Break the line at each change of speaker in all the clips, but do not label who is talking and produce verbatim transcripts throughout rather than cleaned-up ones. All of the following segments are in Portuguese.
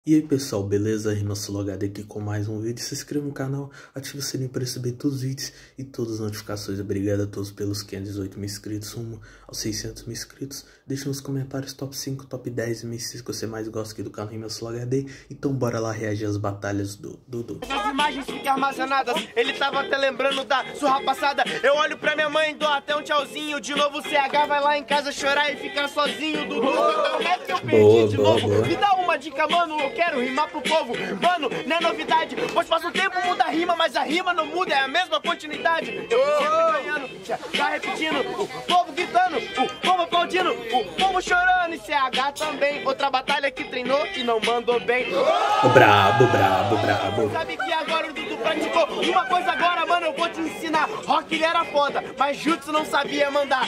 E aí pessoal, beleza? RimaSoloHD aqui com mais um vídeo. Se inscreva no canal, ative o sininho para receber todos os vídeos e todas as notificações. Obrigado a todos pelos quinhentos e dezoito mil inscritos, rumo aos seiscentos mil inscritos. Deixe nos comentários top cinco, top dez M Cs que você mais gosta aqui do canal RimaSoloHD. Então bora lá reagir às batalhas do Dudu.
As imagens ficam armazenadas, ele tava até lembrando da surra passada. Eu olho pra minha mãe, dou até um tchauzinho. De novo o C H vai lá em casa chorar e ficar sozinho. Dudu, como é que eu perdi
boa,
de
boa,
novo?
boa.
Me dá uma dica, mano, eu quero rimar pro povo. Mano, não é novidade, pois passa o tempo, muda a rima, mas a rima não muda, é a mesma continuidade. Eu sempre ganhando, tá repetindo, o povo gritando, o povo aplaudindo, o povo chorando. E C H também, outra batalha que treinou e não mandou bem.
Brabo, brabo, brabo.
Sabe que agora o Dudu praticou uma coisa agora, mano, eu vou te ensinar. Rock ele era foda, mas Jutsu não sabia mandar.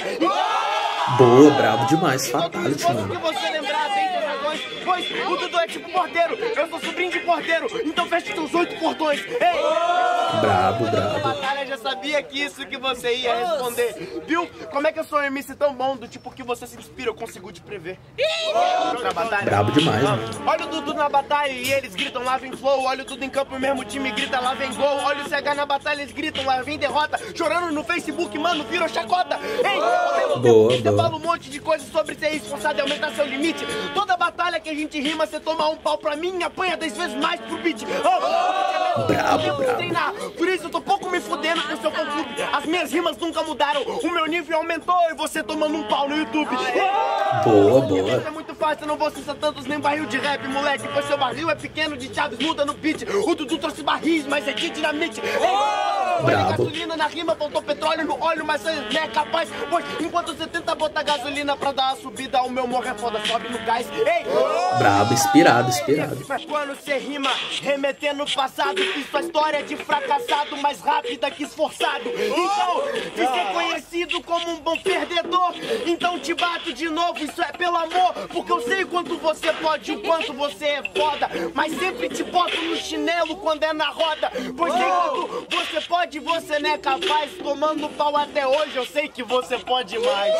Boa, brabo demais, fatality,
que
mano.
você lembrar bem dos dragões, pois o Dudu é tipo porteiro, eu sou sobrinho de porteiro, então feche teus oito portões. Ei!
Brabo,
Na
brabo.
batalha já sabia que isso que você ia responder. Viu? Como é que eu sou um M C tão bom, do tipo que você se inspira, eu consigo te prever. Outra batalha.
Brabo demais, mano.
Olha o Dudu na batalha e eles gritam lá vem flow. Olha o Dudu em campo, o mesmo time grita lá vem gol. Olha o C H na batalha, eles gritam lá vem derrota. Chorando no Facebook, mano, virou chacota. Ei, ao mesmo
Boa,
tempo, você
boa.
fala um monte de coisas sobre ser esforçado e aumentar seu limite. Toda batalha que a gente rima, você toma um pau pra mim e apanha dez vezes mais pro beat. Oh,
Brabo,
eu
brabo.
treinar, por isso eu tô pouco me fudendo com seu fã-clube. As minhas rimas nunca mudaram, o meu nível aumentou e você tomando um pau no YouTube.
Boa,
Isso
boa.
é muito fácil, não vou citar tantos nem barril de rap, moleque. Pois seu barril é pequeno, de Chaves muda no beat. O Dudu trouxe barris, mas é de dinamite. Ei,
Brabo.
gasolina na rima, faltou petróleo no óleo, mas você não é capaz. Pois enquanto você tenta botar gasolina pra dar a subida, o meu morro é foda, sobe no gás. Ei,
Brabo, inspirado, inspirado.
mas quando você rima, remetendo o passado, fiz sua história de fracassado mais rápida que esforçado. Então, de ser conhecido como um bom perdedor, então te bato de novo, isso é pelo amor. Porque eu sei quanto você pode, o quanto você é foda, mas sempre te boto no chinelo quando é na roda. Pois sei quanto você pode, você não é capaz. Tomando pau até hoje, eu sei que você pode mais.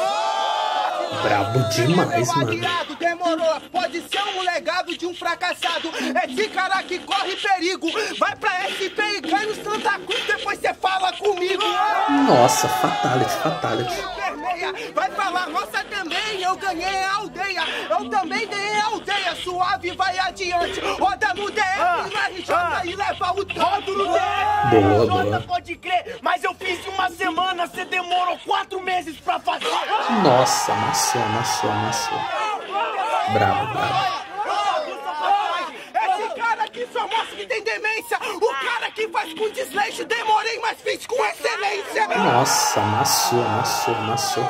Brabo demais, mano.
Aliado, demorou, pode ser um legado de um fracassado. Esse cara que corre perigo, vai pra S P e cai no Santa Cruz, depois cê fala comigo.
Nossa, fatality, fatality.
Permeia, vai falar, nossa também, eu ganhei a aldeia. Eu também ganhei a aldeia, suave vai adiante. Roda no D F, na R J e leva o todo no D F.
Boa,
Jota,
boa.
pode crer, mas eu fiz em uma semana, cê demorou quatro meses pra fazer.
Nossa, amassou, amassou, amassou. Brabo, brabo.
Esse cara aqui só mostra que tem demência. O cara que faz com desleixo, demorei, mas fiz com excelência.
Nossa, amassou, amassou, amassou.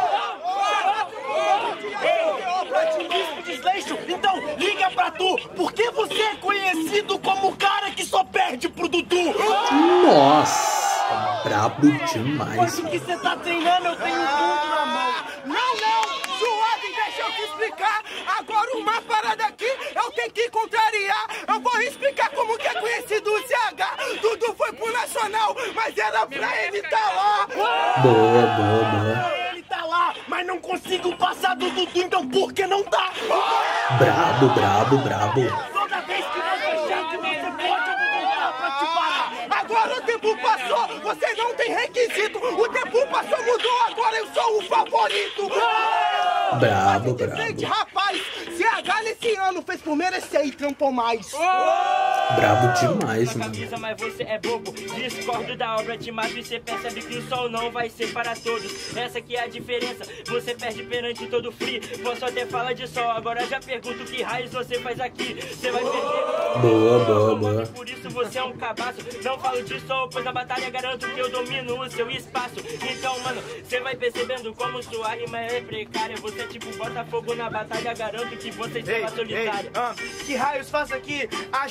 Desleixo, então liga pra tu, porque você é conhecido como o cara que só perde pro Dudu.
Nossa, brabo demais,
Mas o
mano.
que você tá treinando, eu tenho tudo na mão.
Não, não, suave, deixa eu te explicar. Agora uma parada aqui, eu tenho que contrariar. Eu vou explicar como que é conhecido o C H. Dudu foi pro Nacional, mas era pra ele tá lá.
Boa, boa, boa.
Ele tá lá, mas não consigo passar do Dudu, então por que não tá?
Brabo, brabo, brabo.
Toda vez que você achar que você pode, eu vou voltar pra te parar.
Agora o tempo passou, você não tem requisito. O tempo passou, mudou, agora eu sou o favorito.
Brabo,
Frente,
brabo.
rapaz, C H nesse ano fez por merecer e trampou mais.
Brabo demais, mano.
Camisa, mas você é bobo. Discordo da obra de mato e você percebe que o sol não vai ser para todos. Essa que é a diferença, você perde perante todo free. Posso até falar de sol, agora já pergunto que raios você faz aqui. Você vai perder.
Boa, boa, boa.
Por isso você é um cabaço. Não falo de sol, pois na batalha garanto que eu domino o seu espaço. Então, mano, você vai percebendo como sua rima é precária. Você é tipo Botafogo na batalha, garanto que você será solitário.
ah, que raios faço aqui? Acho que o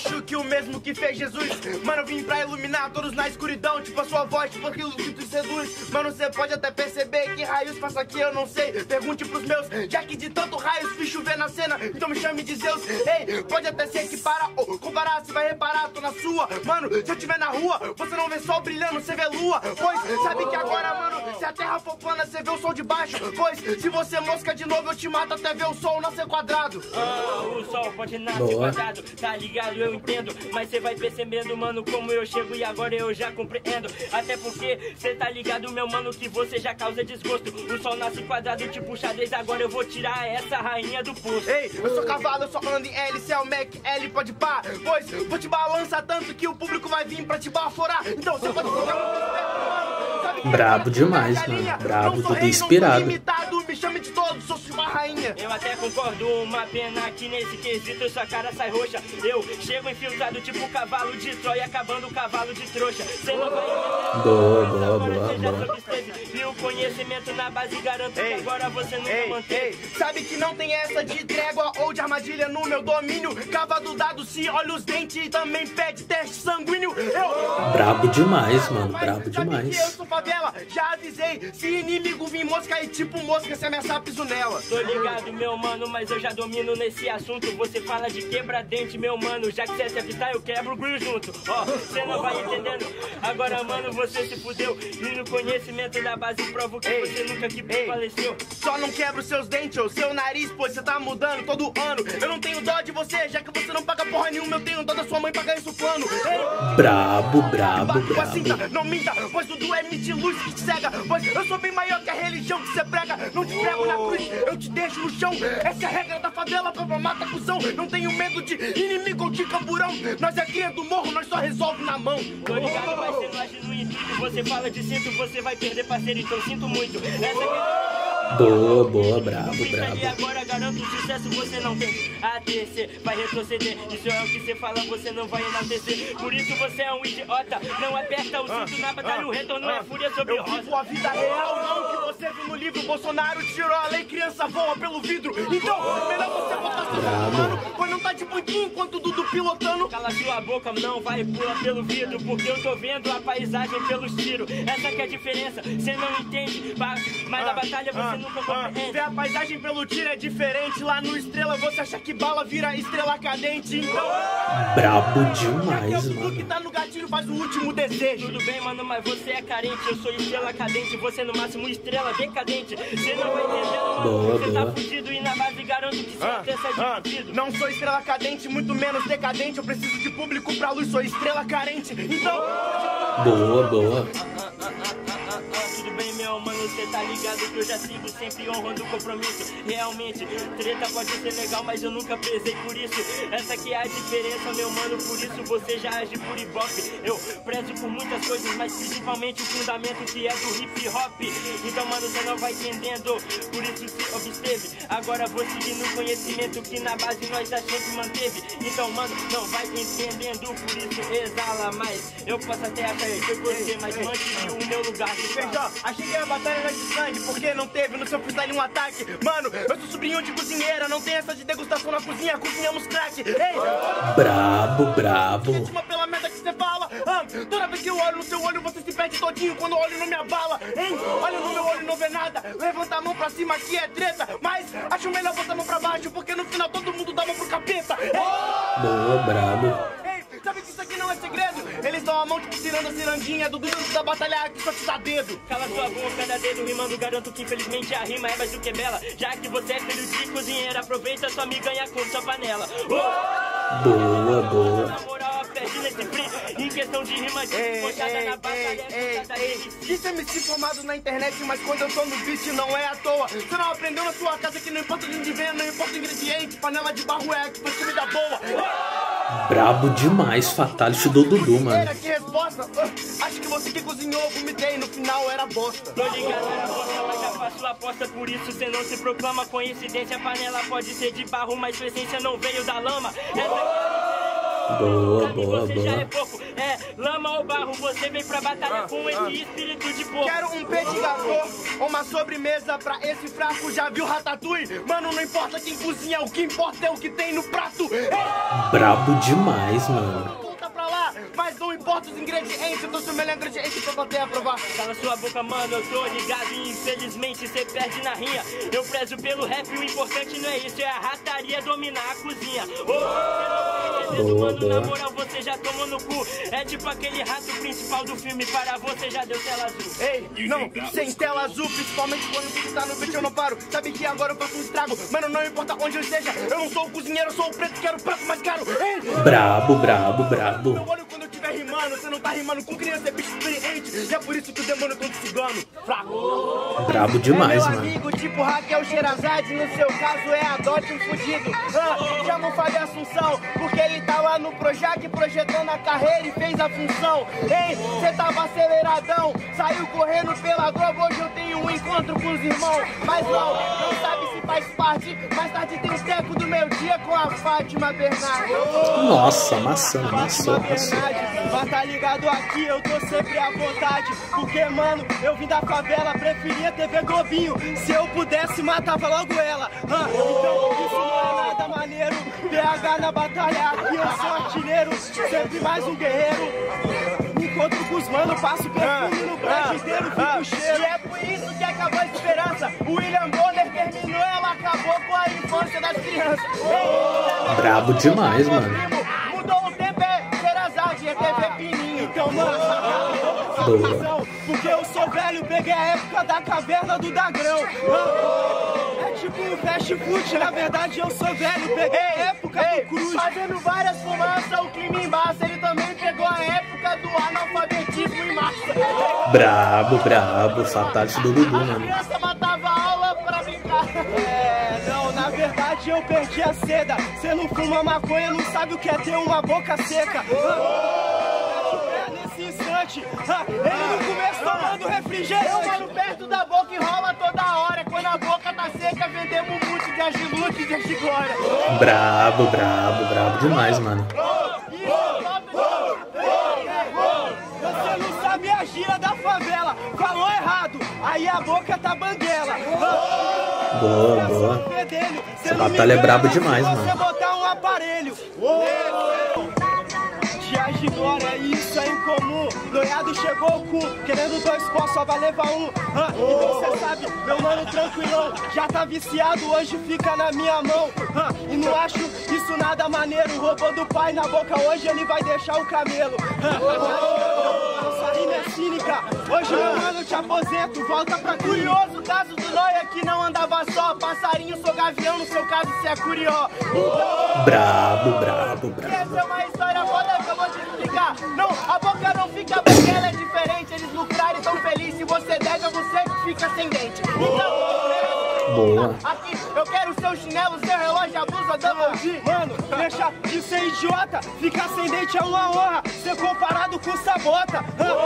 o mesmo que fez Jesus. Mano, eu vim pra iluminar todos na escuridão, tipo a sua voz, tipo aquilo que tu seduz. Mano, você pode até perceber que raios faço aqui, eu não sei. Pergunte pros meus, já que de tanto raios fiz chover na cena, então me chame de Zeus. Ei, pode até ser que para ou comparar, você vai reparar, tô na sua. Mano, se eu tiver na rua, você não vê sol brilhando, você vê lua. Pois, sabe que agora, mano, se a terra for plana, você vê o sol de baixo. Pois, se você mosca de novo, eu te mato até ver o sol nascer quadrado.
Ah, o sol pode nascer quadrado, tá ligado, eu entendo. Mas você vai percebendo, mano, como eu chego e agora eu já compreendo. Até porque cê tá ligado, meu mano, que você já causa desgosto. O sol nasce quadrado, tipo xadrez, agora eu vou tirar essa rainha do poço.
Ei, eu sou cavalo, eu só ando em L, cê é o Mac, L pode pá. Pois, vou te balançar tanto que o público vai vir pra te baforar. Então você pode ficar muito
brabo demais, mano. Brabo, tudo inspirado.
Me chame de todos, sou uma rainha.
Eu até concordo, uma pena que nesse quesito sua cara sai roxa. Eu chego infiltrado tipo cavalo de Troia, acabando o cavalo de trouxa. Você não vai entender.
Boa, boa, boa, boa.
E o conhecimento na base garanto
ei,
que agora você nunca
ei,
mantém.
Ei, sabe que não tem essa de trégua ou de armadilha no meu domínio. Cava do dado se olha os dentes e também pede teste sanguíneo. Eu...
Brabo demais, mano, brabo
sabe
demais.
Que eu sou favela, já avisei. Se inimigo vir mosca e tipo mosca, se ameaçar piso nela.
Tô ligado, meu mano, mas eu já domino nesse assunto. Você fala de quebra-dente, meu mano. Já que você é freestyle, eu quebro o grilo junto. Ó, você não vai entendendo. Agora, mano, você se fudeu. E no conhecimento da base provo que ei, você nunca que faleceu.
Só não quebra os seus dentes ou seu nariz, pois você tá mudando todo ano. Eu não tenho dó de você, já que você não paga porra nenhuma. Eu tenho dó da sua mãe pagar isso plano. Ei,
brabo, brabo, brabo.
Assim, não minta, pois tudo é mente luz que te cega. Pois eu sou bem maior que a religião que você prega. Não te prego na cruz, eu te deixo no chão. Essa é a regra da favela, pra mata cuzão. Não tenho medo de inimigo ou de camburão. Nós é cria do morro, nós só resolve na mão.
Tô ligado, vai ser laje no intuito. Você fala de cinto, você vai perder parceiro, então sinto muito. Essa é
boa, boa, brabo, brabo.
E agora garanto o sucesso, você não tem a T C, vai retroceder. Isso é o que você fala, você não vai enaltecer. Por isso você é um idiota. Não aperta o cinto na batalha, o retorno é fúria sobre
eu
rosa.
vivo a vida real, não que você viu no livro. Bolsonaro tirou a lei, criança voa pelo vidro. Então, melhor você botar seu mano, pois não tá de banquinho enquanto o Dudu pilotando.
Cala sua boca, não vai pular pelo vidro, porque eu tô vendo a paisagem pelos tiros. Essa que é a diferença, você não entende. Mas na batalha você nunca compreende.
Ver a paisagem pelo tiro é diferente. Lá no Estrela você acha que bala vira estrela cadente. Então,
brabo demais,
tudo
mano.
que tá no gatilho faz o último desejo.
Tudo bem, mano, mas você é carente. Eu sou estrela cadente, você no máximo estrela decadente. Você não vai entendendo, mano.
Boa,
você
boa.
tá fudido e na base garanto que você
Ah,
até sai
ah,
dividido.
não sou estrela cadente, muito menos decadente. Eu preciso de público pra luz, sou estrela carente. Então,
boa, boa.
Tudo bem, meu mano, você tá ligado que eu já sigo sempre honrando o compromisso. Realmente, treta pode ser legal, mas eu nunca prezei por isso. Essa que é a diferença, meu mano, por isso você já age por ibope. Eu prezo por muitas coisas, mas principalmente o fundamento que é do hip hop. Então, mano, você não vai entendendo, por isso se obsteve. Agora vou seguir no conhecimento que na base nós já sempre manteve. Então, mano, não vai entendendo, por isso exala mais. Eu posso até achar que foi você, mas mantive o meu lugar.
Feijó, achei que a batalha era de sangue, porque não teve no seu freestyle um ataque. Mano, eu sou sobrinho de cozinheira, não tem essa de degustação na cozinha, cozinhamos crack. Ei!
Brabo, brabo.
Última pela merda que você fala. Ah, toda vez que eu olho no seu olho, você se perde todinho quando eu olho no minha bala. Hein? Olha no meu olho e não vê nada. Levanta a mão pra cima que é treta. Mas acho melhor botar a mão pra baixo, porque no final todo mundo dá a mão pro capeta. Ei!
Boa, brabo.
Sabe que isso aqui não é segredo? Eles dão a mão tipo tirando a cirandinha do duro da batalha que só te dá dedo.
Cala sua boca, dá dedo rimando, garanto que infelizmente a rima é mais do que bela. Já que você é filho de cozinheira, aproveita sua amiga e a com sua panela. Oh!
Boa, boa.
Na moral, perde nesse free. Em questão de rima, de
Ei,
pochada
ei,
na batalha,
ei,
pochada
ei,
de
Disse M C formado na internet, mas quando eu tô no beat não é à toa. Você não aprendeu na sua casa que não importa de onde vem, não importa o ingrediente. Panela de barro é que faz comida boa.
Brabo demais, Fatality do Dudu, mano.
Que resposta? Uh, acho que você que cozinhou, vomitei, no final era bosta.
Tô ligado, era bosta, mas já faço aposta, por isso cê não se proclama. Coincidência, a panela pode ser de barro, mas sua essência não veio da lama. Essa
Boa,
pra mim
boa,
você já
boa.
é pouco, é, lama ou barro, você vem pra batalha com esse espírito de porco.
Quero um petit gâteau, uma sobremesa pra esse fraco. Já viu Ratatouille? Mano, não importa quem cozinha, o que importa é o que tem no prato.
Brabo demais, mano.
Volta pra lá, mas não importa os ingredientes. Eu tô seu melhor ingrediente pra poder aprovar.
Cala sua boca, mano, eu tô ligado e infelizmente cê perde na rinha. Eu prezo pelo rap, o importante não é isso, é a rataria dominar a cozinha. Oh, você não tá entendendo, mano, na moral você já tomou no cu. É tipo aquele rato principal do filme, para você já deu tela azul.
Ei, não, sem tela azul, principalmente quando você tá no beat eu não paro. Sabe que agora eu faço um estrago, mano, não importa onde eu esteja. Eu não sou o cozinheiro, eu sou o preto, quero o prato mais caro. Ei,
brabo, brabo, brabo.
Meu olho quando eu estiver rimando, você não tá rimando com criança, é bicho experiente. E é por isso que o demônio todo cigano, fraco.
Brabo demais,
é meu
mano.
Amigo, tipo Raquel Sherazade, no seu caso é adote um fudido. Ah, chama o Fábio Assunção, porque ele tá lá no Projac projetando a carreira e fez a função. Ei, cê tava aceleradão, saiu correndo pela Globo, hoje eu tenho um encontro com os irmãos. Mas não, não sabe se faz parte, mais tarde tem o teco do meu dia com a Fátima Bernardes.
Nossa, maçã, maçã, maçã.
Mas tá ligado aqui, eu tô sempre à vontade. Porque, mano, eu vim da favela, preferia T V Globinho. Se eu pudesse, matava logo ela. Ah, então, isso não é nada maneiro. B H na batalha, aqui eu sou artilheiro. Sempre mais um guerreiro. Me encontro com os manos, passo perfume no prédio inteiro, fico cheiro. E é por isso que acabou a esperança. O William Bonner terminou, ela acabou com a infância das crianças. Ei,
brabo demais, mano.
Mudou o tempo, é Sherazade, é T V Pininho. Então, mano,
boa.
Porque eu sou velho, peguei a época da caverna do Dagrão. É tipo um fast food, na verdade eu sou velho, peguei a época do Cruz. Fazendo várias fumaças, o clima embaça. Ele também pegou a época do analfabetismo em massa.
Brabo, brabo, fatality do Dudu, mano.
A criança matava aula pra brincar. É, não, na verdade eu perdi a seda. Cê não fuma maconha, não sabe o que é ter uma boca seca. Nesse instante, ah, ele no começo tomando refrigerante. Eu mano perto da boca e rola toda hora. Quando a boca tá seca, vendemos um monte de agilute e de agigora.
Brabo, brabo, brabo demais, mano.
Você não sabe a gira da favela. Falou errado, aí a boca tá banguela.
Boa, boa. Essa batalha é brabo demais, mano.
Você botar um aparelho. De glória, isso é incomum. Noiado chegou o cu, querendo dois pós, só vai levar um. Ah, então cê sabe, meu mano tranquilão, já tá viciado, hoje fica na minha mão. Ah, e não acho isso nada maneiro. Roubou do pai na boca, hoje ele vai deixar o camelo. Ah, nossa rima é cínica, hoje meu mano te aposento, volta pra curioso. Caso do Noia que não andava só, passarinho, sou gavião, no seu caso cê é curió. Então,
brabo, brabo, brabo.
Essa é uma história foda que eu vou te explicar. Não, a boca não fica porque ela é diferente. Eles lucrarem tão felizes. Se você dega, você fica sem dente. Então,
boa.
Aqui, eu quero seu chinelo, seu relógio, a blusa double G. Mano, deixa de ser idiota. Ficar sem dente é uma honra. Ser comparado com sabota.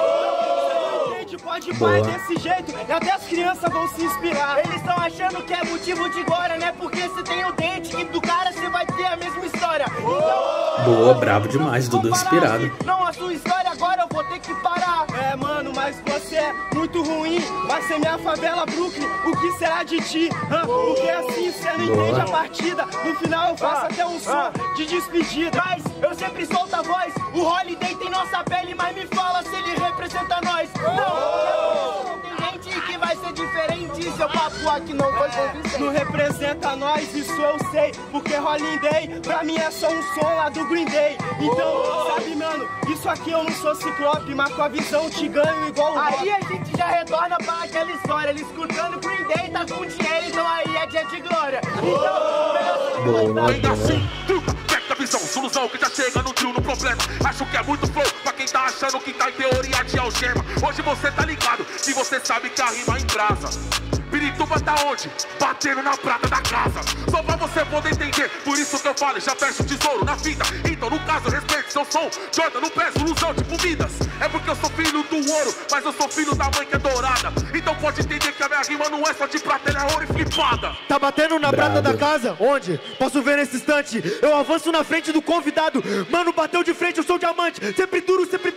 Pode pai desse jeito e até as crianças vão se inspirar. Eles estão achando que é motivo de glória, né? Porque você tem o dente e do cara você vai ter a mesma história. Então,
boa, brabo demais, Dudu inspirado.
Não, a sua história agora eu vou ter que parar. É, mano, mas você é muito ruim. Vai ser minha favela, Brooklyn. O que será de ti? Ah, porque assim você não boa. Entende a partida. No final eu faço ah, até um som ah. de despedida. Mas eu sempre solto a voz. O Holiday tem nossa pele, mas me fala se ele representa nós. Não. Tem gente que vai ser diferente, seu papo aqui não foi convincente. Não representa nós, isso eu sei, porque Rolling Day pra mim é só um som lá do Green Day. Então, sabe, mano, isso aqui eu não sou ciclope, mas com a visão te ganho igual o Aí a gente já retorna pra aquela história, ele escutando Green Day tá com dinheiro, então aí é dia de glória. Então,
boa,
assim, a visão, solução que já chega no trio, no problema. Acho que é muito flow pra quem tá achando que tá em teoria de algema. Hoje você tá ligado, se você sabe que a rima embrasa. Pirituba tá onde? Batendo na prata da casa. Só pra você poder entender, por isso que eu falo, já fecho o tesouro na fita. Então no caso, respeite seu som. Jordan, não peço ilusão tipo Midas. É porque eu sou filho do ouro, mas eu sou filho da mãe que é dourada. Então pode entender que a minha rima não é só de prata, ela é ouro e flipada.
Tá batendo na
brabo.
Prata da casa? Onde? Posso ver nesse instante. Eu avanço na frente do convidado. Mano, bateu de frente, eu sou diamante. Sempre duro, sempre bem, bem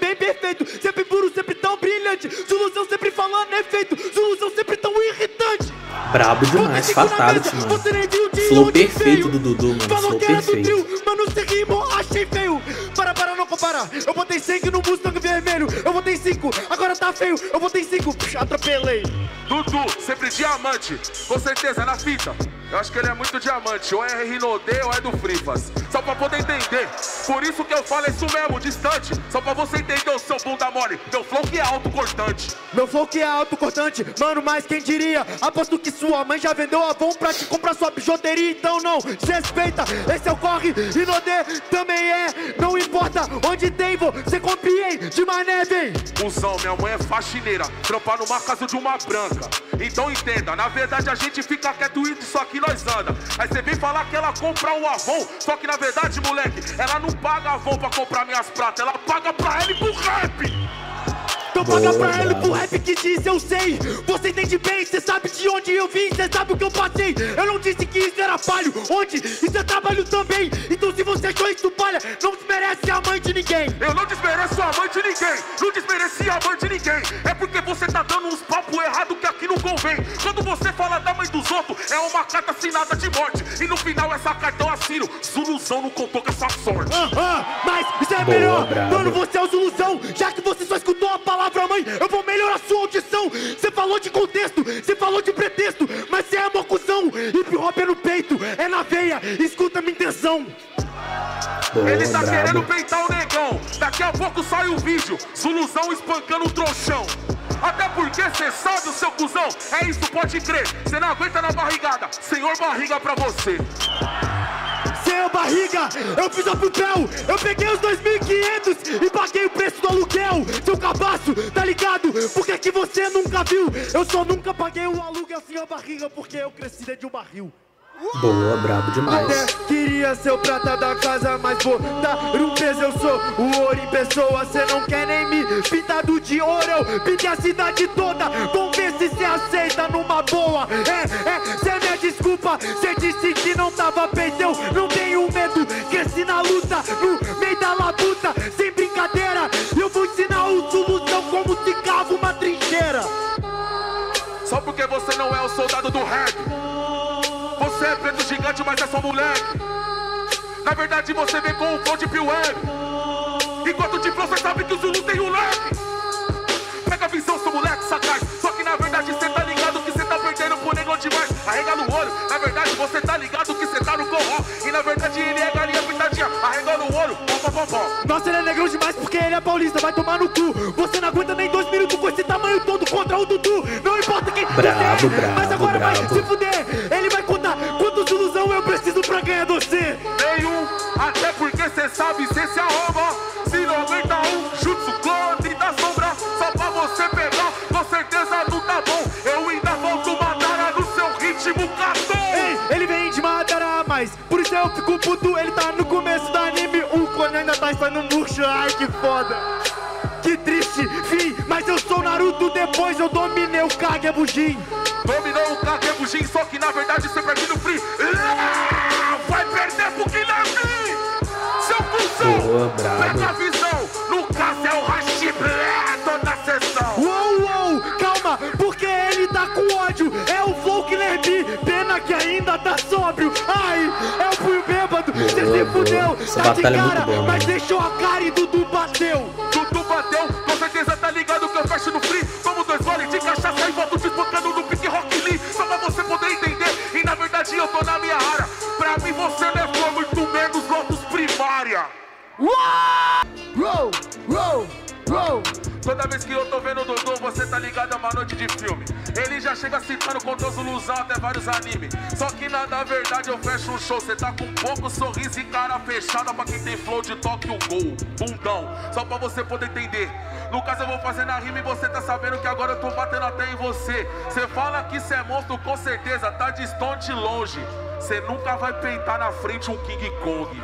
respeito. Sempre puro, sempre tão brilhante. Zuluzão sempre falando efeito. Zuluzão sempre tão irritante.
Brabo demais, fatality, mano. Flow perfeito do Dudu, mano. Flow perfeito.
Mano, você rimou, achei feio. Para, para, não compara. Eu botei sangue no Mustang vermelho. Eu botei cinco, agora tá feio. Eu botei cinco, atropelei.
Dudu, sempre diamante. Com certeza, na fita. Eu acho que ele é muito diamante. Ou é Rinode ou é do Frifas. Só pra poder entender. Por isso que eu falo isso mesmo, distante. Só pra você entender o seu bunda mole. Meu flow que é autocortante.
Meu flow que é autocortante. Mano, mas quem diria? Aposto que sua mãe já vendeu a Avon pra te comprar sua bijuteria. Então não, desrespeita. Esse é o corre. Rinode também é. Não importa onde tem, você compre de mané, vem.
Cusão, minha mãe é faxineira. Trampar numa casa de uma branca. Então entenda, na verdade a gente fica quieto e isso aqui nós anda. Aí você vem falar que ela compra o Avon. Só que na verdade, moleque, ela não paga Avon pra comprar minhas pratas. Ela paga pra ela e pro rap.
Então paga pra ele pro rap que diz eu sei. Você entende bem, cê sabe de onde eu vim, cê sabe o que eu passei. Eu não disse que isso era falho, onde isso é trabalho também. Então se você achou isso palha, não desmerece a mãe de ninguém.
Eu não desmereço a mãe de ninguém, não desmereci a mãe de ninguém. É porque você tá dando uns papos errados que aqui não convém. Quando você fala da mãe dos outros, é uma carta assinada de morte. E no final essa carta eu assino. Zuluzão não contou com essa sorte.
Ah, ah, mas isso é
Boa,
melhor,
bravo.
mano, você é o Zuluzão. Já que você só escutou a palavra mãe, eu vou melhorar sua audição. Você falou de contexto, você falou de pretexto, mas você é mocuzão. Hip hop é no peito, é na veia, escuta minha intenção.
Boa,
Ele tá
brabo.
querendo peitar o negão. Daqui a pouco sai o vídeo, Zuluzão espancando o trouxão. Até porque cê sabe o seu cuzão. É isso, pode crer. Cê não aguenta na barrigada. Senhor barriga pra você.
Seu barriga, eu fiz o papel. Eu peguei os dois mil e quinhentos e paguei o preço do aluguel. Seu cabaço, tá ligado? Por que que você nunca viu? Eu só nunca paguei o aluguel sem a barriga, porque eu cresci dentro de um barril.
Boa, brabo demais.
Até queria ser o prata da casa, mas vou dar um peso. Eu sou o ouro em pessoa, cê não quer nem me pintado de ouro. Eu pintei a cidade toda, vamos ver se cê aceita numa boa. É, é, cê me desculpa, cê disse que não tava peito. Eu não tenho medo, cresci na luta, no meio da labuta, sem brincadeira. Eu vou ensinar o Zuluzão como se cava uma trincheira.
Só porque você não é o soldado do rap. Você é preto gigante, mas é só moleque. Na verdade você vem com o flow de P-Web. Enquanto de flow cê sabe que o Zulu tem um leque. Pega a visão, seu moleque sagaz. Só que na verdade cê tá ligado que cê tá perdendo por negão demais. Arrega no olho, na verdade você tá ligado que cê tá no corró. E na verdade ele é galinha pintadinha. Arrega no olho, pó, pó, pó.
Nossa, ele é negão demais porque ele é paulista, vai tomar no cu. Você não aguenta nem dois minutos com esse tamanho todo contra o Dudu. Não importa quem
Brabo,
você é,
brabo,
mas agora vai
brabo.
se fuder. Ele vai contar quantos ilusão eu preciso pra ganhar você.
Nenhum, até porque cê sabe, cê se arromba. Se noventa e um, jutsu, clone da sombra. Só pra você pegar, com certeza não tá bom. Eu ainda volto Madara no seu ritmo cartão.
Ei, ele vem de Madara, mas por isso eu fico puto. Ele tá no começo do anime, o Cone ainda tá estando murcho. Ai, que foda. Que triste, fim, mas eu sou Naruto. Depois eu dominei o Kagebujin.
Dominou o Kagebujin, só que na verdade você perde no free. Ah, vai perder pro Guilherme. Seu cuzão,
Boa, brabo.
pega a visão. No caso é o Hashibé, toda a sessão.
Uou, uou, calma, porque ele tá com ódio. É o Flow Killer B, pena que ainda tá sóbrio. Ai, é o punho bêbado, cê
Boa,
se
boa.
fudeu.
Essa
Tá de
batalha é muito
cara,
boa,
mas
mano.
deixou a cara e Dudu bateu.
Dudu bateu, com certeza tá ligado que eu fecho no free. Como dois goles de cachaça e volto desfocando no pique Rock Lee. Só pra você poder entender, e na verdade eu tô na minha área. Pra mim você levou muito menos lotos primária.
Roll, roll, roll.
Toda vez que eu tô vendo o Dodô, você tá ligado a uma noite de filme. Ele já chega citando com Deus ilusão até vários animes. Só que na da verdade eu fecho um show. Cê tá com pouco sorriso e cara fechada pra quem tem flow de toque o gol. Bundão, só pra você poder entender. No caso eu vou fazer na rima e você tá sabendo que agora eu tô batendo até em você. Cê fala que cê é monstro com certeza, tá distante longe. Cê nunca vai peitar na frente um King Kong.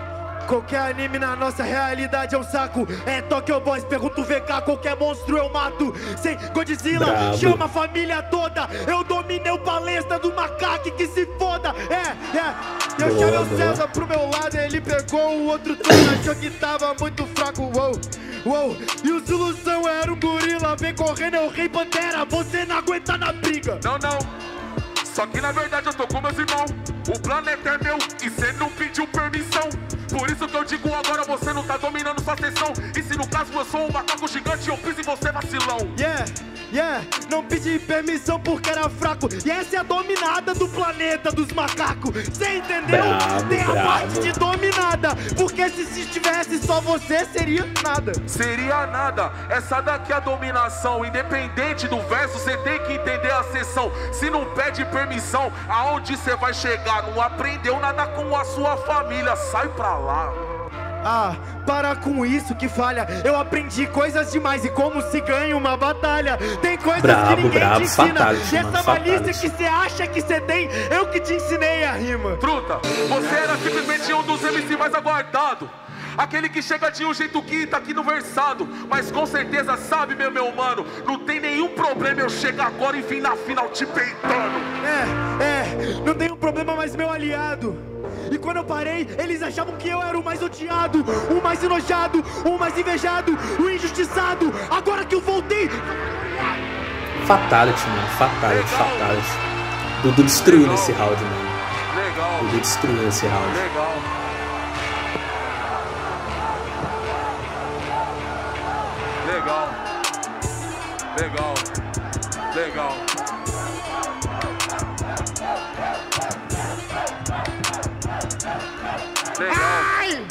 Qualquer anime na nossa realidade é um saco. É Tokyo Boys, pergunto V K, qualquer monstro eu mato. Sem Godzilla,
Bravo.
chama a família toda. Eu dominei o palestra do macaco, que se foda. É, é. Eu
Boa,
chamei o
boa.
César pro meu lado, ele pegou o outro turno, achou que tava muito fraco. Uou, uou. E o Zuluzão era um gorila, vem correndo, é o Rei Pantera. Você não aguenta na briga.
Não, não. Só que na verdade eu tô com meus irmãos. O planeta é meu e cê não pediu permissão. Por isso que eu digo agora, você não tá dominando sua sessão. E se no caso eu sou um macaco gigante, eu piso em você, vacilão.
Yeah, yeah, não pedi permissão porque era fraco. E essa é a dominada do planeta dos macacos. Cê entendeu?
Bravo,
Tem a
bravo.
parte de dominada. Porque se, se tivesse só você, seria nada.
Seria nada, essa daqui é a dominação. Independente do verso, cê tem que entender a sessão. Se não pede permissão, aonde cê vai chegar? Não aprendeu nada com a sua família, sai pra lá.
Ah, para com isso que falha. Eu aprendi coisas demais e como se ganha uma batalha. Tem coisas
Bravo,
que ninguém
bravo,
te ensina.
fatality,
E
mano,
essa malícia
fatality.
que você acha que você tem, eu que te ensinei a rima.
Truta, você era simplesmente um dos M C mais aguardados. Aquele que chega de um jeito que tá aqui no versado. Mas com certeza sabe, meu, meu mano, não tem nenhum problema eu chegar agora e vir na final te peitando.
É, é, não tem um problema, mas meu aliado. E quando eu parei, eles achavam que eu era o mais odiado, o mais enojado, o mais invejado, o injustiçado. Agora que eu voltei...
Fatality, mano. Fatality,
Legal.
fatality. Dudu destruiu
Legal.
nesse round, mano.
Legal,
Dudu destruiu nesse round.
legal. Legal. Legal. Legal. Legal.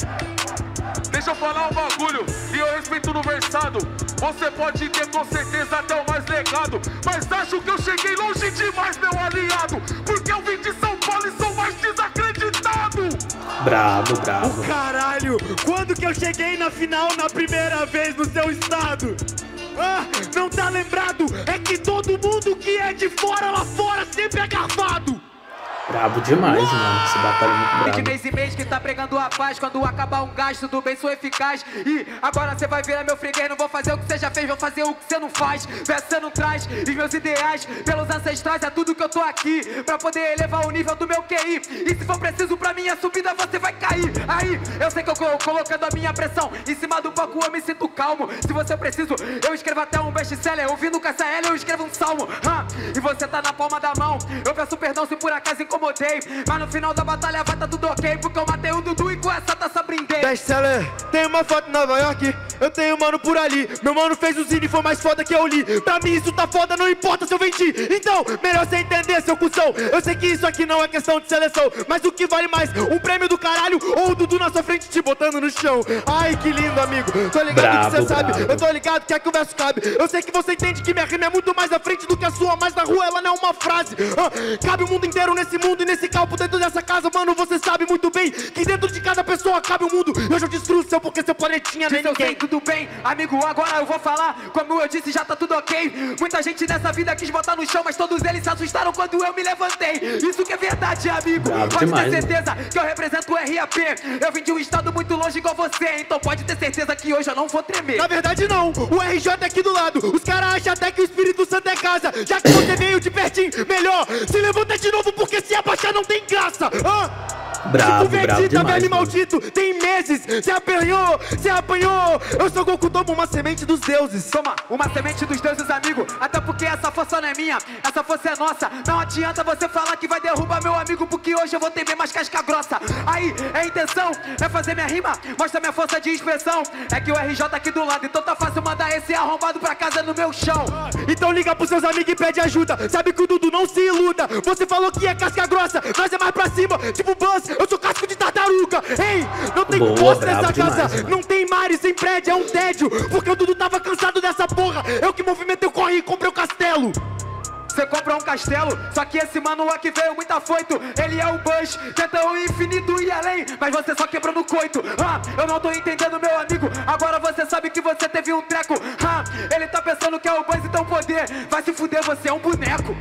Deixa eu falar um bagulho, e eu respeito no versado. Você pode ter com certeza até o mais legado, mas acho que eu cheguei longe demais, meu aliado. Porque eu vim de São Paulo e sou mais desacreditado.
Bravo, bravo.
Caralho, quando que eu cheguei na final na primeira vez no seu estado? Ah, não tá lembrado? É que todo mundo que é de fora lá fora sempre é garfado.
Bravo demais, mano. Esse batalha é muito
De
bravo.
mês em mês que tá pregando a paz. Quando acabar um gasto do bem sou eficaz. E agora cê vai virar meu freguês. Não vou fazer o que cê já fez, vou fazer o que cê não faz. Vê se cê não traz os meus ideais pelos ancestrais. É tudo que eu tô aqui pra poder elevar o nível do meu Q I. E se for preciso pra minha subida você vai cair. Aí eu sei que eu tô colocando a minha pressão em cima do palco, eu me sinto calmo. Se você preciso, eu escrevo até um best-seller. Ouvindo Cássia Eller, eu escrevo um salmo. ah, E você tá na palma da mão. Eu peço perdão se por acaso incomodei. Mas no final da batalha vai tá tudo ok. Porque eu matei o Dudu e com essa taça brindei.
Best-seller, tem uma foto em Nova York, eu tenho um mano por ali. Meu mano fez o zine, foi mais foda que eu li. Pra mim isso tá foda, não importa se eu vendi. Então, melhor você entender, seu cuzão. Eu sei que isso aqui não é questão de seleção, mas o que vale mais, um prêmio do caralho ou o Dudu na sua frente te botando no chão. Ai, que lindo, amigo. Tô ligado
Bravo,
que você sabe,
bravo.
eu tô ligado que é que o verso cabe. Eu sei que você entende que minha rima é muito mais à frente do que a sua, mas na rua ela não é uma frase. Ah, cabe o mundo inteiro nesse mundo e nesse campo dentro dessa casa, mano. Você sabe muito bem que dentro de cada pessoa cabe o mundo. Eu já destruo o seu porque seu planetinha nem
Diz eu sei,
ninguém.
tudo bem, amigo, agora eu vou falar. Como eu disse, já tá tudo ok. Muita gente nessa vida quis botar no chão, mas todos eles se assustaram quando eu me levantei. Isso que é verdade, amigo.
Bravo
Pode
demais,
ter
mano.
certeza que eu represento o R A P. Eu vim de um estado muito longe igual você, então pode ter certeza que hoje eu não vou tremer.
Na verdade não, o R J é aqui do lado. Os caras acham até que o Espírito Santo é casa. Já que você veio de pertinho, melhor se levanta de novo, porque se abaixar não tem graça. Ah!
Bravo,
tipo
bravo
Vegeta,
demais,
velho
mano.
maldito, tem meses. Cê apanhou, cê apanhou. Eu sou Goku, tomo uma semente dos deuses.
Toma, uma semente dos deuses, amigo. Até porque essa força não é minha, essa força é nossa. Não adianta você falar que vai derrubar meu amigo, porque hoje eu vou ter bem mais casca grossa. Aí, a intenção é fazer minha rima, mostra minha força de expressão. É que o R J aqui do lado, então tá fácil mandar esse arrombado pra casa no meu chão.
Então liga pros seus amigos e pede ajuda. Sabe que o Dudu não se iluda. Você falou que é casca grossa, nós é mais pra cima. Tipo Buzz, eu sou casco de tartaruga. Ei, não tem
Boa,
poço
bravo
nessa
demais,
casa.
mano.
Não tem mares sem prédio, é um tédio. Porque o Dudu tava cansado dessa porra. Eu que movimentei o corre e comprei o castelo.
Você compra um castelo, só que esse mano aqui veio muito afoito. Ele é o Bush, tenta o infinito e além, mas você só quebrou no coito. Ah, eu não tô entendendo, meu amigo. Agora você sabe que você teve um treco. Ah, ele tá pensando que é o Bush e tem poder. Vai se fuder, você é um boneco.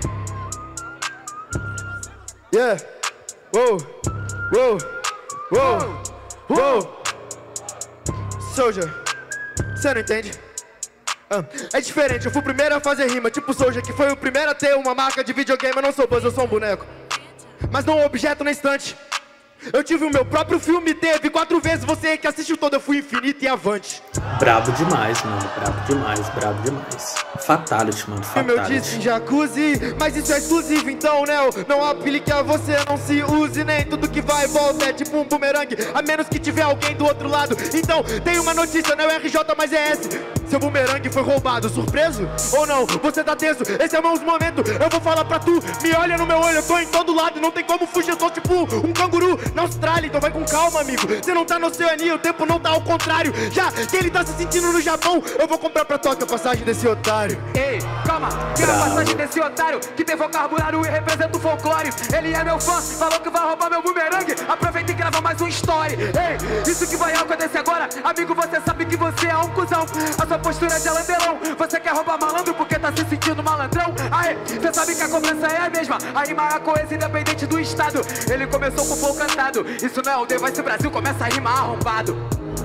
Yeah. Uou. Uou. Uou. Uou. Soldier, você não entende? Ah, é diferente, eu fui o primeiro a fazer rima, tipo Soldier, que foi o primeiro a ter uma marca de videogame. Eu não sou Buzz, eu sou um boneco, mas não um objeto na estante. Eu tive o meu próprio filme, teve quatro vezes, você que assistiu todo, eu fui infinito e avante.
Brabo demais, mano, brabo demais, brabo demais. Fatality, mano, fatality.
Meu disse jacuzzi, mas isso é exclusivo, então, né? Não aplique a você, não se use, nem tudo que vai e volta é tipo um bumerangue, a menos que tiver alguém do outro lado. Então, tem uma notícia, não é R J, mas é S. Seu bumerangue foi roubado, surpreso? Ou não? Você tá tenso, esse é o meu momento, eu vou falar pra tu, me olha no meu olho, eu tô em todo lado, não tem como fugir, eu sou tipo um canguru na Austrália, então vai com calma, amigo. Você não tá na Oceania, o tempo não tá ao contrário. Já que ele tá se sentindo no Japão, eu vou comprar pra toca a passagem desse otário.
Ei, calma, quero a passagem desse otário que tem vocabulário e representa o folclore. Ele é meu fã, falou que vai roubar meu bumerangue. Aproveita e grava mais um story. Ei, isso que vai acontecer agora, amigo, você sabe que você é um cuzão. A sua postura é de alandelão. Você quer roubar malandro porque tá se sentindo malandrão? Aê, você sabe que a cobrança é a mesma. A rima é a coisa independente do estado. Ele começou com o flow cantado. Isso não é o The Voice Brasil, começa a rimar arrombado.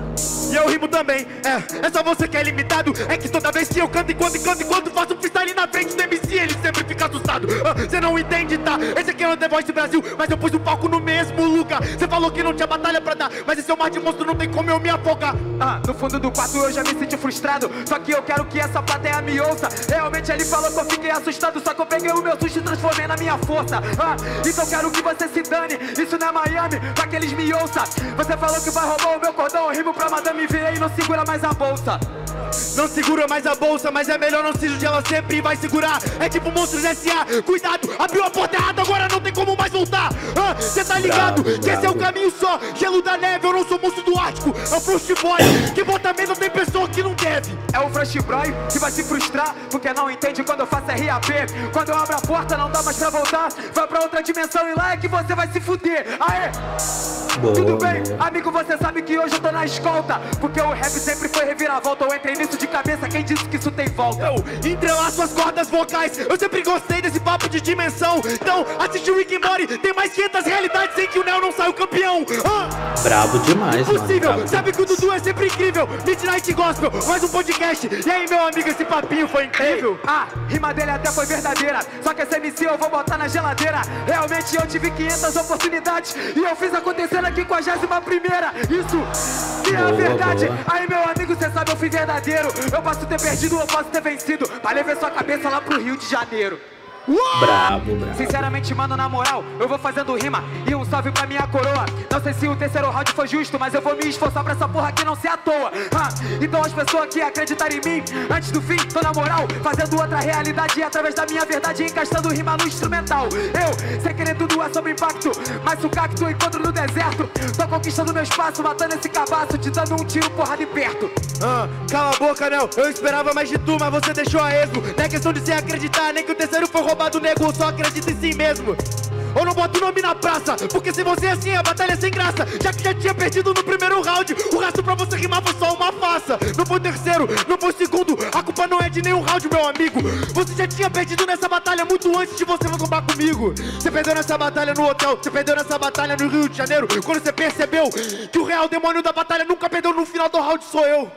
E eu rimo também, é, é só você que é limitado. É que toda vez que eu canto, enquanto, enquanto, enquanto faço um freestyle na frente do M C, ele sempre fica assustado. Você ah, não entende, tá? Esse aqui é o The Voice Brasil, mas eu pus o palco no mesmo lugar. Você falou que não tinha batalha pra dar, mas esse é o mar de monstro, não tem como eu me afogar.
Ah, no fundo do quarto eu já me senti frustrado, só que eu quero que essa plateia me ouça. Realmente ele falou que eu fiquei assustado, só que eu peguei o meu susto e transformei na minha força. Ah, então eu quero que você se dane, isso não é Miami, pra que eles me ouçam. Você falou que vai roubar o meu cordão, eu rimo pra madame ver aí, não segura mais a bolsa.
Não segura mais a bolsa, mas é melhor não se judiar, ela sempre vai segurar. É tipo Monstros S A, cuidado, abriu a porta errada, agora não tem como mais voltar. Cê ah, tá ligado bravo, que bravo. Esse é o caminho só, gelo da neve, eu não sou monstro do Ártico. É o Frost Boy, que bota medo, tem pessoa que não deve.
É o Frost Boy que vai se frustrar, porque não entende quando eu faço R A P. Quando eu abro a porta não dá mais pra voltar, vai pra outra dimensão e lá é que você vai se fuder. Aê! Boa, tudo bem, boa. Amigo, você sabe que hoje eu tô na escolta, porque o rap sempre foi reviravolta. Eu entrei nisso de cabeça, quem disse que isso tem volta?
Eu entrelaço as cordas vocais, eu sempre gostei desse papo de dimensão. Então, assiste o Rick and Morty, tem mais quinhentas realidades em que o Neo não sai o campeão. ah,
Brabo demais,
impossível,
mano, brabo
sabe
demais.
Que o Dudu é sempre incrível. Midnight Gospel, mais um podcast. E aí, meu amigo, esse papinho foi incrível.
Ei, ah, rima dele até foi verdadeira, só que essa M C eu vou botar na geladeira. Realmente eu tive quinhentas oportunidades e eu fiz acontecer na quinquagésima primeira. Isso que é a verdade.
Boa.
Aí, meu amigo, cê sabe, eu fui verdadeiro. Eu posso ter perdido, eu posso ter vencido, pra levar sua cabeça lá pro Rio de Janeiro.
Uou! Bravo, bravo.
Sinceramente, mano, na moral, eu vou fazendo rima e um salve pra minha coroa. Não sei se o terceiro round foi justo, mas eu vou me esforçar pra essa porra aqui não ser à toa. ah, Então as pessoas que acreditarem em mim, antes do fim, tô na moral, fazendo outra realidade através da minha verdade, encastando rima no instrumental. Eu, sem querer tudo é sobre impacto, mas o cacto eu encontro no deserto. Tô conquistando meu espaço, matando esse cabaço, te dando um tiro, porra de perto.
ah, Cala a boca, Nel, eu esperava mais de tu, mas você deixou a esmo. Não é questão de se acreditar, nem que o terceiro foi roubado. Do nego, só acredita em si mesmo. Ou não bota o nome na praça, porque se você é assim, a batalha é sem graça. Já que já tinha perdido no primeiro round, o resto pra você rimar foi só uma farsa. Não foi o terceiro, não foi o segundo, a culpa não é de nenhum round, meu amigo. Você já tinha perdido nessa batalha muito antes de você roubar comigo. Você perdeu nessa batalha no hotel, você perdeu nessa batalha no Rio de Janeiro, quando você percebeu que o real demônio da batalha nunca perdeu no final do round, sou eu.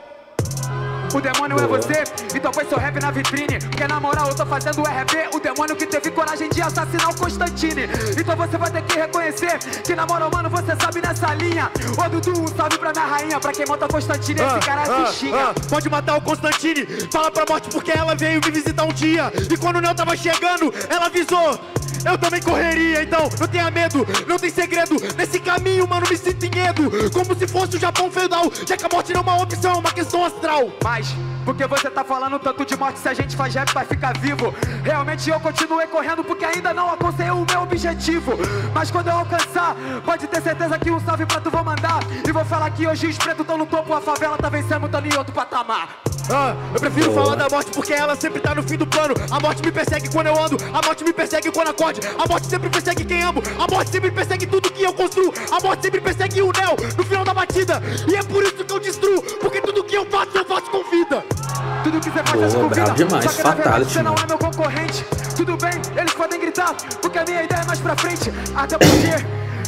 O demônio é você, então põe seu rap na vitrine, porque na moral eu tô fazendo o R P, o demônio que teve coragem de assassinar o Constantine. Então você vai ter que reconhecer que na moral, mano, você sabe nessa linha. Ô Dudu, um salve pra minha rainha, pra quem monta Constantine, ah, esse cara ah, se xinga.
ah, Pode matar o Constantine, fala pra morte porque ela veio me visitar um dia. E quando o Neo tava chegando, ela avisou, eu também correria. Então não tenha medo, não tem segredo, nesse caminho, mano, me sinto em medo, como se fosse o Japão feudal, já que a morte não é uma opção, é uma questão astral.
Mas porque você tá falando tanto de morte, se a gente faz rap vai ficar vivo. Realmente eu continuei correndo porque ainda não alcancei o meu objetivo. Mas quando eu alcançar, pode ter certeza que um salve pra tu vou mandar. E vou falar que hoje os pretos tão no topo, a favela tá vencendo, tá em outro patamar.
Ah, eu prefiro Boa. falar da morte porque ela sempre tá no fim do plano. A morte me persegue quando eu ando, a morte me persegue quando acorde. A morte sempre persegue quem amo, a morte sempre persegue tudo que eu construo. A morte sempre persegue o Neo no final da batida. E é por isso que eu destruo, porque tudo que eu faço, eu faço com vida.
Tudo que você faz é com vida,
demais,
só que na verdade você não
mano.
é meu concorrente. Tudo bem, eles podem gritar, porque a minha ideia é mais pra frente. Até porque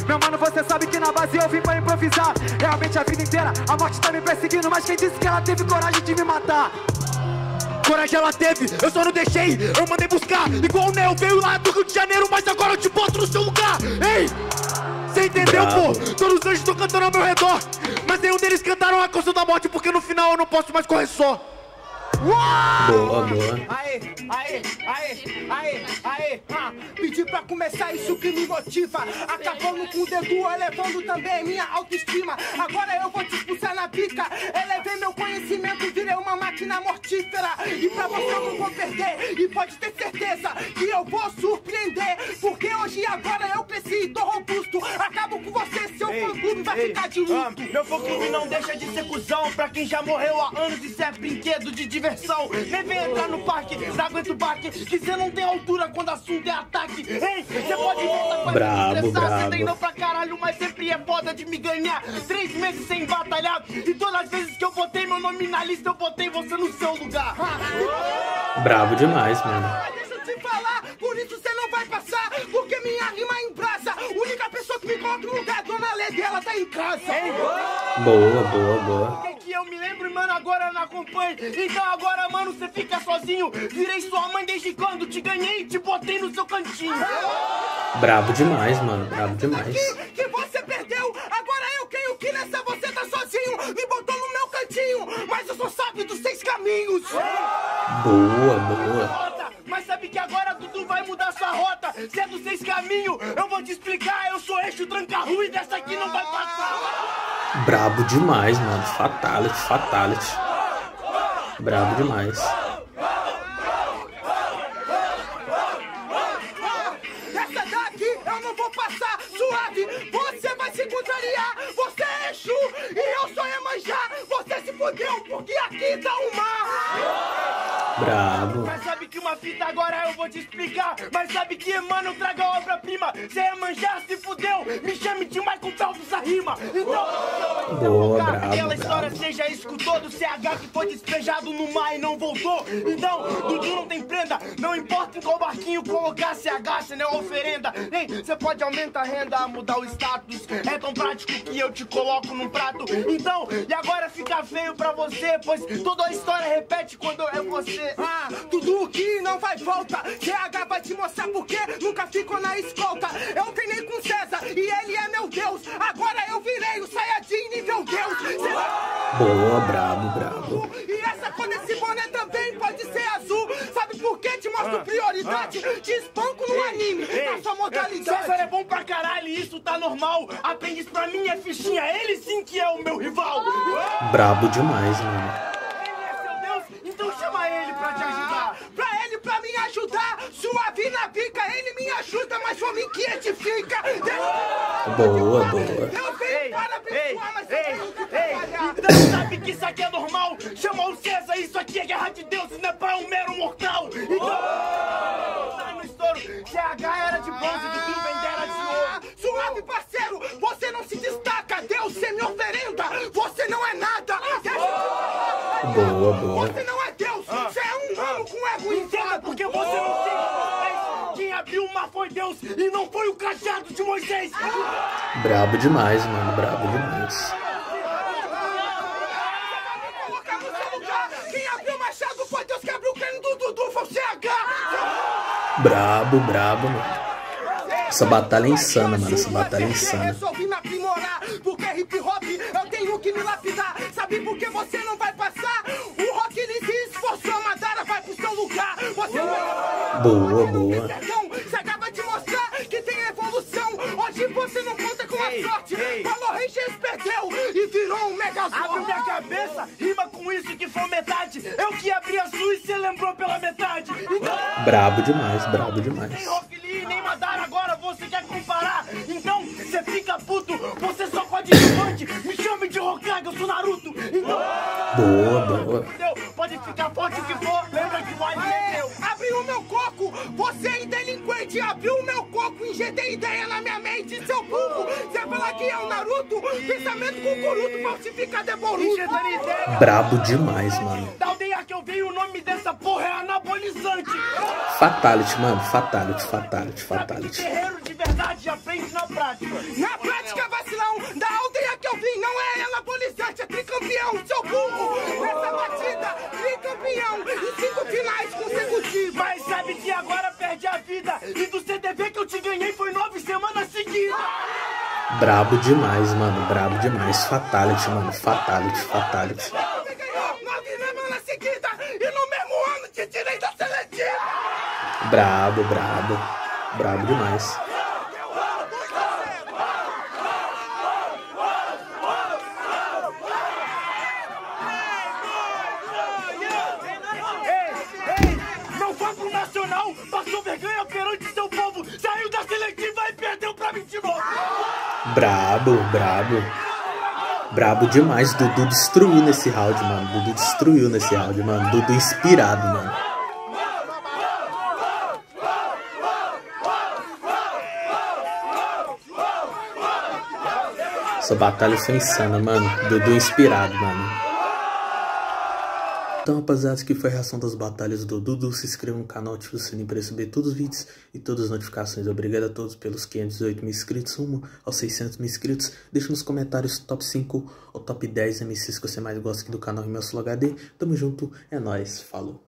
Meu mano, você sabe que na base eu vim pra improvisar. Realmente a vida inteira, a morte tá me perseguindo, mas quem disse que ela teve coragem de me matar?
Coragem ela teve, eu só não deixei, eu mandei buscar. Igual o Neo veio lá do Rio de Janeiro, mas agora eu te boto no seu lugar. Ei, cê entendeu, pô? Todos os anjos estão cantando ao meu redor, mas nenhum deles cantaram a canção da morte, porque no final eu não posso mais correr só.
Boa, boa.
Aê, aê, aê, aê, aê, ah, pedi pra começar isso que me motiva. Acabando com o dedo, elevando também minha autoestima. Agora eu vou te expulsar na pica. Elevei meu conhecimento, virei uma máquina mortífera. E pra você eu não vou perder. E pode ter certeza que eu vou surpreender. Porque hoje e agora eu cresci e tô robusto. Acabo com você, seu fã-clube vai
ei,
ficar de luto.
ah, meu fã-clube não deixa de ser cuzão. Pra quem já morreu há anos, isso é brinquedo de diversão. Nem vem entrar no parque, não aguenta o baque. Que cê não tem altura quando assunto é ataque. Ei, cê pode voltar com
Brabo, brabo.
Cê treinou pra caralho, mas sempre é foda de me ganhar. Três meses sem batalhar. E todas as vezes que eu botei meu nome na lista, eu botei você no seu lugar.
Brabo demais, mano.
Deixa eu te falar, por isso você não vai passar. Porque minha rima embrasa. Única pessoa que me coloca no lugar, dona Lede, ela tá em casa.
Boa, boa, boa.
Que que eu me lembro, mano, agora eu não acompanho. Então agora, mano, você fica sozinho. Virei sua mãe desde quando te ganhei e te botei no seu cantinho.
Brabo demais, mano. Brabo demais.
Que, que você perdeu, agora eu creio que nessa você tá sozinho. Me botou no meu cantinho, mas eu sou sábio dos seis caminhos.
Boa, boa.
Mas sabe que agora Dudu vai mudar sua rota. Se é dos seis caminhos, eu vou te explicar. Eu sou eixo tranca-rua e dessa aqui não vai passar.
Brabo demais, mano. Fatality, fatality. Brabo demais.
Essa daqui eu não vou passar suave. Você vai se contrariar. Você é Exu e eu sou Iemanjá. Você se fudeu porque aqui tá o mar.
Brabo.
Mas sabe que uma fita agora eu vou te explicar. Mas sabe que, mano, traga a obra-prima. Cê é manjar, se fudeu. Me chame de Michael Phelps a rima. Então,
boa, brabo,
aquela história
brabo.
você já escutou do C H que foi despejado no mar e não voltou. Então, Dudu não tem prenda. Não importa em qual barquinho colocar C H, cê não é oferenda. Ei, você pode aumentar a renda, mudar o status. É tão prático que eu te coloco num prato. Então, e agora fica feio pra você, pois toda a história repete quando é você.
Ah, tudo que não vai volta. C H vai te mostrar porque nunca ficou na escolta. Eu treinei com César e ele é meu Deus. Agora eu virei o Saiyajin nível Deus. Cê...
Boa, brabo, brabo.
E essa cor desse boné também pode ser azul. Sabe por que te mostro prioridade? Te espanco no anime, na sua modalidade.
César é bom pra caralho e isso tá normal. Aprendiz pra mim é fichinha, ele sim que é o meu rival.
Brabo demais, mano.
Ele é seu Deus, então chama ele pra te ajudar.
Pra ele, pra me ajudar, suave na pica, ele me ajuda, mas foi mim que edifica.
Boa, boa.
Eu venho para abençoar, mas eu tenho que trabalhar.
Então sabe que isso aqui é normal? Chama o César, isso aqui é guerra de Deus, isso não é pra um mero mortal. Então, tá no estouro, C H era de bronze, Dudu Vendera de ouro.
Suave, parceiro, você não se destaca, Deus sem me oferenda, você não é nada.
Boa, boa.
Você não é Deus, você é um humano com ego
Entenda,
inflado.
porque você não tem como. Quem abriu o mar foi Deus e não foi o cajado de Moisés.
Brabo demais, mano. Brabo demais.
Colocar no seu lugar. Quem abriu o machado foi Deus, que abriu o crânio do Dudu, foi o C H.
Brabo, brabo, mano. Essa batalha é insana, mano. Essa batalha é insana.
Resolvi me aprimorar, porque hip hop eu tenho que me lapidar. Sabe por que você não vai passar? O rock ele se esforçou, a Madara vai pro seu lugar. Você não é...
Boa, boa.
Você acaba de mostrar que tem evolução. Hoje você não conta com a sorte. Falou Rangers perdeu e virou um megazord.
Abre minha cabeça, rima com isso que foi metade. Eu que abri a sua e cê lembrou pela metade. Então,
Brabo demais, brabo demais.
nem Rock Lee, nem Madara, agora você quer comparar. Então, você fica puto, você só pode gigante. Me chame de Hokage, eu sou Naruto. Então,
Boa, boa.
entendeu? Pode ficar forte o que for, lembra que o Wise é meu.
Abriu o meu coco, você é delinquente. Abriu o meu coco, injetei ideia na minha mente. Seu burro, você fala que é o Naruto. Pensamento cucuruto, falsifica deboruto.
Injetando ideia.
Brabo demais, mano.
Da aldeia que eu venho, o nome dessa porra é anabolizante.
Fatality, mano. Fatality, fatality,
Sabe que
fatality.
guerreiro de verdade aprende na prática. prática.
Na prática, vacilão, da aldeia que eu vim, não é ela policiante, é tricampeão, seu burro. Nessa batida, tricampeão, em cinco finais consecutivas.
Mas sabe que agora perde a vida. E do C D V que eu te ganhei foi nove semanas seguidas.
Brabo demais, mano, brabo demais. Fatality, mano, fatality, fatality.
Você ganhou nove semanas seguidas e no mesmo ano te tirei da seletiva.
Brabo, brabo, brabo demais.
Passou vergonha perante seu povo, saiu da seletiva e perdeu pra mim de novo.
Brabo, brabo. Brabo demais. Dudu destruiu nesse round, mano. Dudu destruiu nesse round, mano. Dudu inspirado, mano. Essa batalha foi insana, mano. Dudu inspirado, mano. Então, rapaziada, que foi a reação das batalhas do Dudu. Se inscreva no canal, ative o sininho para receber todos os vídeos e todas as notificações. Obrigado a todos pelos quinhentos e dezoito mil inscritos, rumo aos seiscentos mil inscritos. Deixa nos comentários top cinco ou top dez M Cs que você mais gosta aqui do canal Rimel Sul H D. Tamo junto, é nóis, falou.